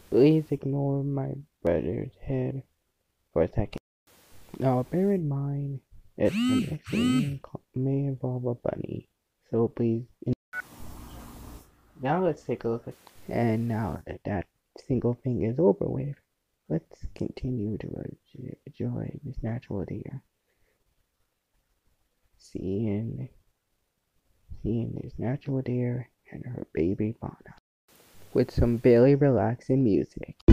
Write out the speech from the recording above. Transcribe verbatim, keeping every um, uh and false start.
Please ignore my brother's head for a second. Now bear in mind that the next thing may involve a bunny, so please. Now let's take a look at. And now that that single thing is over with, let's continue to enjoy this natural deer. Seeing, seeing this natural deer and her baby fauna with some very relaxing music.